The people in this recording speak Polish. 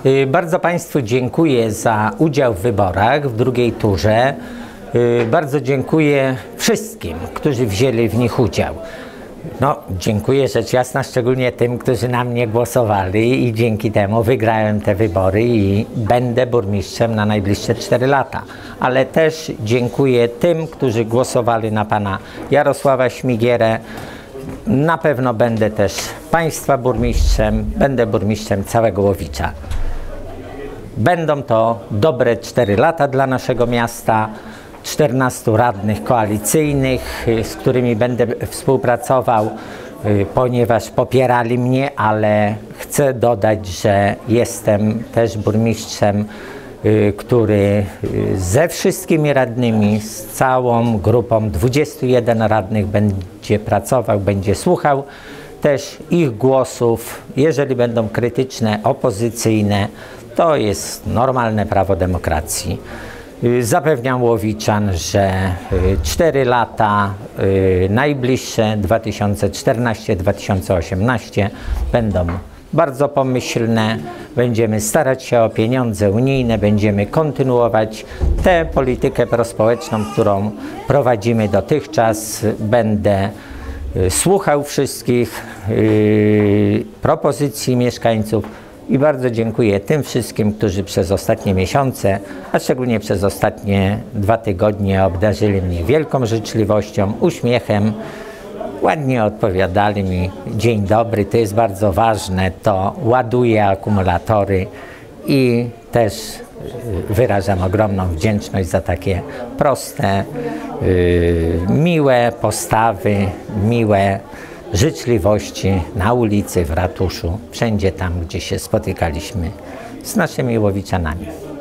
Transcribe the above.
Bardzo Państwu dziękuję za udział w wyborach w drugiej turze. Bardzo dziękuję wszystkim, którzy wzięli w nich udział. Dziękuję rzecz jasna szczególnie tym, którzy na mnie głosowali i dzięki temu wygrałem te wybory i będę burmistrzem na najbliższe 4 lata. Ale też dziękuję tym, którzy głosowali na pana Jarosława Śmigierę. Na pewno będę też Państwa burmistrzem, będę burmistrzem całego Łowicza. Będą to dobre 4 lata dla naszego miasta, 14 radnych koalicyjnych, z którymi będę współpracował, ponieważ popierali mnie, ale chcę dodać, że jestem też burmistrzem, który ze wszystkimi radnymi, z całą grupą 21 radnych będzie pracował, będzie słuchał też ich głosów. Jeżeli będą krytyczne, opozycyjne, to jest normalne prawo demokracji. Zapewniam Łowiczan, że 4 lata najbliższe 2014-2018 będą bardzo pomyślne. Będziemy starać się o pieniądze unijne, będziemy kontynuować tę politykę prospołeczną, którą prowadzimy dotychczas. Będę słuchał wszystkich propozycji mieszkańców i bardzo dziękuję tym wszystkim, którzy przez ostatnie miesiące, a szczególnie przez ostatnie 2 tygodnie obdarzyli mnie wielką życzliwością, uśmiechem, ładnie odpowiadali mi dzień dobry, to jest bardzo ważne, to ładuje akumulatory i też wyrażam ogromną wdzięczność za takie proste, miłe postawy, miłe życzliwości na ulicy, w ratuszu, wszędzie tam, gdzie się spotykaliśmy z naszymi Łowiczanami.